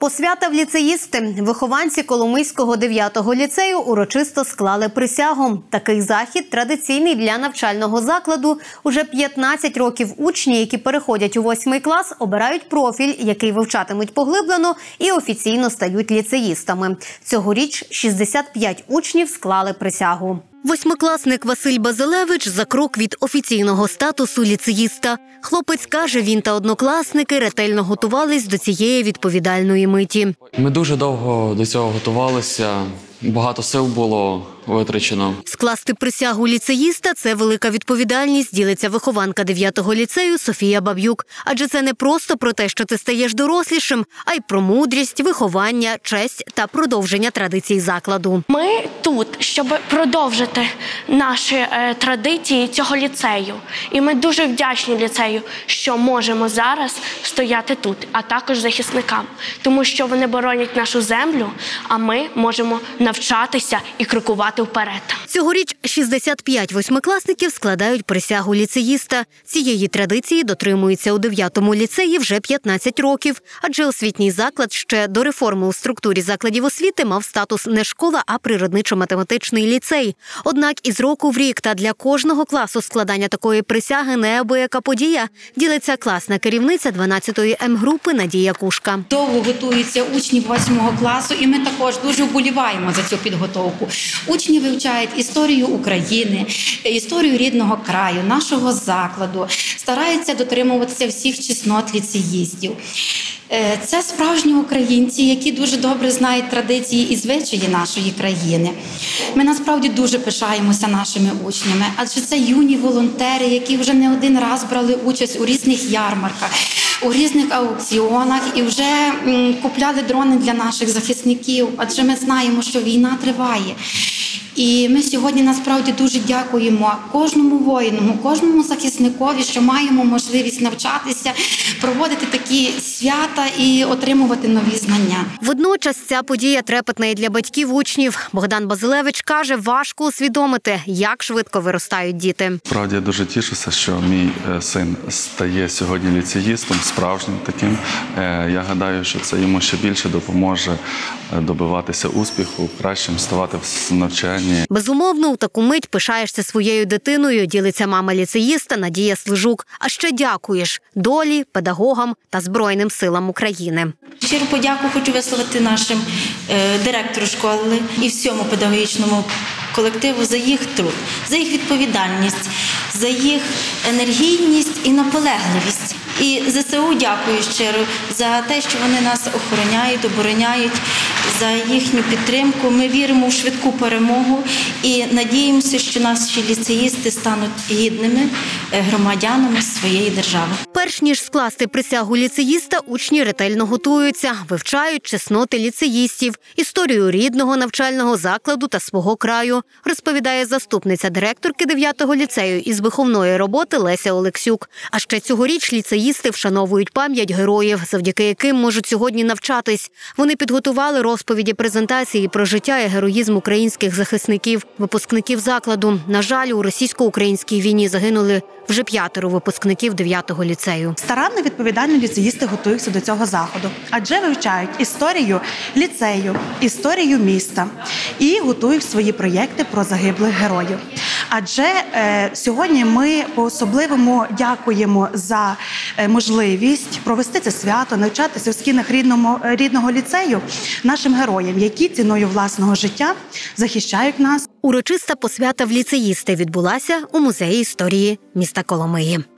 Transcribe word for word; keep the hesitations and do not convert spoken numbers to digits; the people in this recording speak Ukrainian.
Посвята в ліцеїсти. Вихованці Коломийського дев'ятого ліцею урочисто склали присягу. Такий захід традиційний для навчального закладу. Уже п'ятнадцять років учні, які переходять у восьмий клас, обирають профіль, який вивчатимуть поглиблено і офіційно стають ліцеїстами. Цьогоріч шістдесят п'ять учнів склали присягу. Восьмикласник Василь Базилевич за крок від офіційного статусу ліцеїста. Хлопець каже, він та однокласники ретельно готувались до цієї відповідальної миті. Ми дуже довго до цього готувалися, багато сил було витрачено. Скласти присягу ліцеїста – це велика відповідальність, ділиться вихованка дев'ятого ліцею Софія Баб'юк. Адже це не просто про те, що ти стаєш дорослішим, а й про мудрість, виховання, честь та продовження традицій закладу. Ми тут, щоб продовжити наші е, традиції цього ліцею. І ми дуже вдячні ліцею, що можемо зараз стояти тут, а також захисникам. Тому що вони боронять нашу землю, а ми можемо навчатися і крокувати вперед. Цьогоріч шістдесят п'ять восьмикласників складають присягу ліцеїста. Цієї традиції дотримуються у дев'ятому ліцеї вже п'ятнадцять років. Адже освітній заклад ще до реформи у структурі закладів освіти мав статус не школа, а природничо-математичний ліцей. Однак із року в рік та для кожного класу складання такої присяги неабияка подія, ділиться класна керівниця дванадцятої М-групи Надія Кушка. Довго готуються учні восьмого класу, і ми також дуже вболіваємо за цю підготовку. Учні вивчають історію України, історію рідного краю, нашого закладу, стараються дотримуватися всіх чеснот ліцеїстів. Це справжні українці, які дуже добре знають традиції і звичаї нашої країни. Ми насправді дуже пишаємося нашими учнями, адже це юні волонтери, які вже не один раз брали участь у різних ярмарках, у різних аукціонах і вже купляли дрони для наших захисників, адже ми знаємо, що війна триває. І ми сьогодні насправді дуже дякуємо кожному воїну, кожному захисникові, що маємо можливість навчатися, проводити такі свята і отримувати нові знання. Водночас ця подія трепетна і для батьків учнів. Богдан Базилевич каже, важко усвідомити, як швидко виростають діти. Справді я дуже тішуся, що мій син стає сьогодні ліцеїстом, справжнім таким. Я гадаю, що це йому ще більше допоможе добиватися успіху, кращим ставати в навчанні. Безумовно, у таку мить пишаєшся своєю дитиною, ділиться мама ліцеїста Надія Слижук. А ще дякуєш долі, педагогам та Збройним силам України. Щиру подяку хочу висловити нашим е, директору школи і всьому педагогічному колективу за їх труд, за їх відповідальність, за їх енергійність і наполегливість. І ЗСУ дякую щиро за те, що вони нас охороняють, обороняють, за їхню підтримку. Ми віримо в швидку перемогу і надіємося, що наші ліцеїсти стануть гідними громадянами своєї держави. Перш ніж скласти присягу ліцеїста, учні ретельно готуються, вивчають чесноти ліцеїстів, історію рідного навчального закладу та свого краю, розповідає заступниця директорки дев'ятого ліцею із виховної роботи Леся Олексюк. А ще цьогоріч ліцеїсти вшановують пам'ять героїв, завдяки яким можуть сьогодні навчатись. Вони підготували розповіді презентації про життя і героїзм українських захисників, випускників закладу. На жаль, у російсько-українській війні загинули вже п'ятеро випускників дев'ятого ліцею. Старанно, відповідально ліцеїсти готуються до цього заходу, адже вивчають історію ліцею, історію міста і готують свої проєкти про загиблих героїв. Адже е, сьогодні ми по-особливому дякуємо за е, можливість провести це свято, навчатися в стінах рідного, рідного ліцею нашим героям, які ціною власного життя захищають нас. Урочиста посвята в ліцеїсти відбулася у музеї історії міста Коломиї.